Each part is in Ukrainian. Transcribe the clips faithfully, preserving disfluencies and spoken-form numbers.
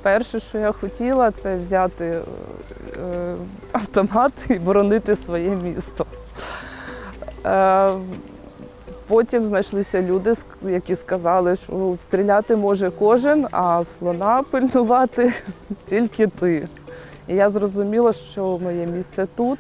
Перше, що я хотіла, це взяти автомат і боронити своє місто. Потім знайшлися люди, які сказали, що стріляти може кожен, а слона пильнувати тільки ти. І я зрозуміла, що моє місце тут.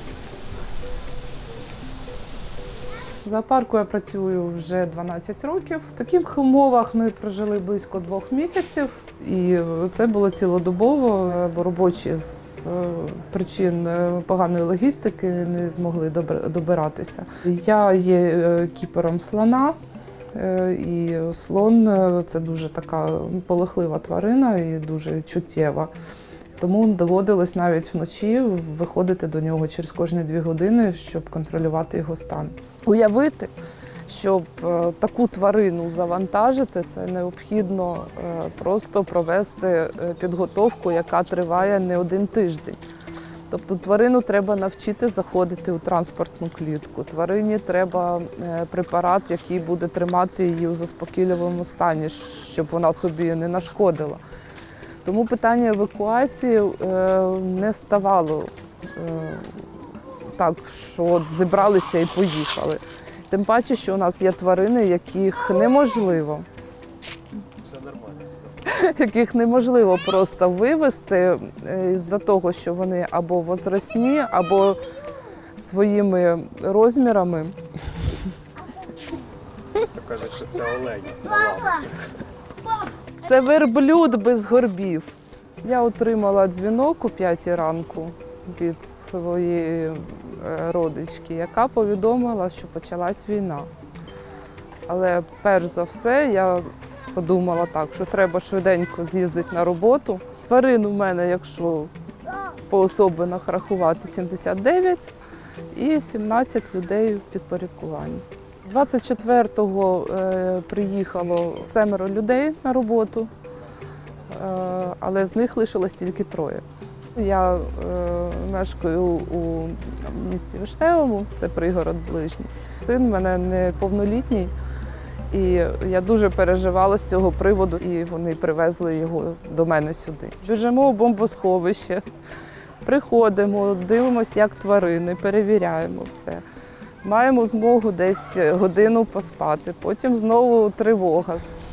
В зоопарку я працюю вже дванадцять років. В таких умовах ми прожили близько двох місяців. І це було цілодобово, бо робочі з причин поганої логістики не змогли добиратися. Я є кіпером слона, і слон – це дуже така полохлива тварина і дуже чуттєва. Тому доводилось навіть вночі виходити до нього через кожні дві години, щоб контролювати його стан. Уявити, щоб таку тварину завантажити, це необхідно просто провести підготовку, яка триває не один тиждень. Тобто тварину треба навчити заходити у транспортну клітку, тварині треба препарат, який буде тримати її у заспокійливому стані, щоб вона собі не нашкодила. Тому питання евакуації не ставало так, що от зібралися і поїхали. Тим паче, що у нас є тварини, яких неможливо, Все нормально. яких неможливо просто вивезти з-за того, що вони або возрастні, або своїми розмірами. Просто кажуть, що це олені на лавах. Це верблюд без горбів. Я отримала дзвінок о п'ятій ранку від своєї родички, яка повідомила, що почалась війна. Але перш за все я подумала так, що треба швиденько з'їздити на роботу. Тварин у мене, якщо по особинах рахувати, сімдесят дев'ять і сімнадцять людей в підпорядкуванні. двадцять четвертого приїхало семеро людей на роботу, але з них лишилось тільки троє. Я е, мешкаю у місті Вишневому, це пригород ближній. Син в мене неповнолітній, і я дуже переживала з цього приводу, і вони привезли його до мене сюди. Біжимо у бомбосховище, приходимо, дивимося, як тварини, перевіряємо все. Маємо змогу десь годину поспати, потім знову тривога.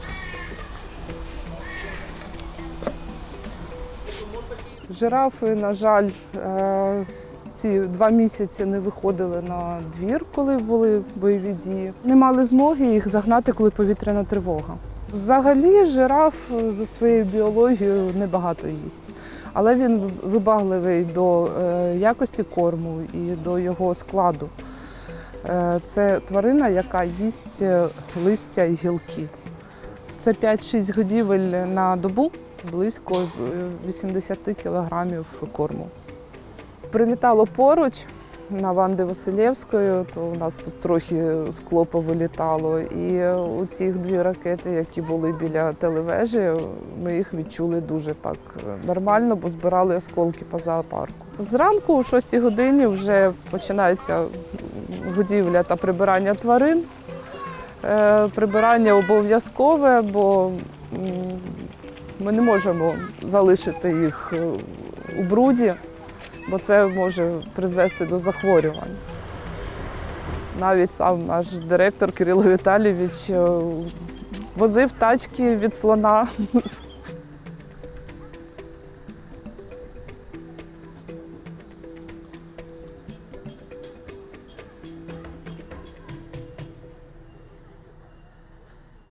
Жирафи, на жаль, ці два місяці не виходили на двір, коли були бойові дії. Не мали змоги їх загнати, коли повітряна тривога. Взагалі жираф за своєю біологією небагато їсть, але він вибагливий до якості корму і до його складу. Це тварина, яка їсть листя і гілки. Це п'ять-шість годівель на добу, близько вісімдесят кілограмів корму. Прилітало поруч на Ванди Василєвської, то у нас тут трохи скло повилітало. І у ті дві ракети, які були біля телевежі, ми їх відчули дуже так нормально, бо збирали осколки по зоопарку. Зранку о шостій годині вже починається годівля та прибирання тварин. Прибирання обов'язкове, бо ми не можемо залишити їх у бруді, бо це може призвести до захворювань. Навіть сам наш директор Кирило Віталійович возив тачки від слона